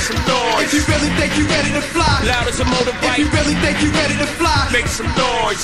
some noise. If you really think you ready to fly, Loud as a motorbike. if you really think you ready to fly, Make some noise.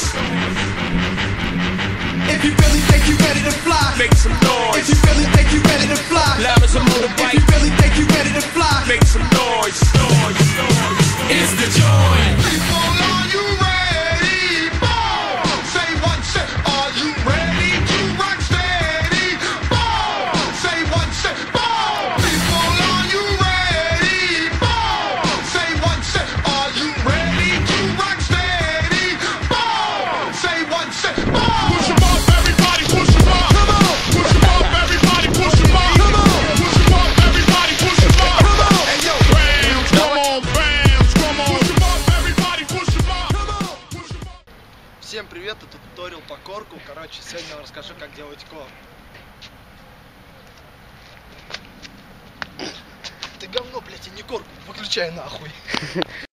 if you really think you ready to fly, Make some if noise. you really think you ready to fly, Loud as a if motorbike. you really think you ready to fly, Make some noise. Noise. Noise. It's the joint. People, are you ready? Boom! Say one set. Are you ready to rock steady? Boom! Say one set. Boom! People, are you ready? Boom! Say one set. Are you ready to rock steady? Boom! Say one set. Boom! Push 'em up, everybody, push 'em up. Come on! Push 'em up, everybody, push 'em up. Come on! Push 'em up, everybody, push 'em up. Come on! Hey yo, Bams, come on, Bams, come on. Push 'em up, everybody, push 'em up. Come on! Push 'em up. Всем привет, это туториал по корку. Короче, сегодня я вам расскажу, как делать корк. Ты говно, блядь, а не корку, выключай нахуй.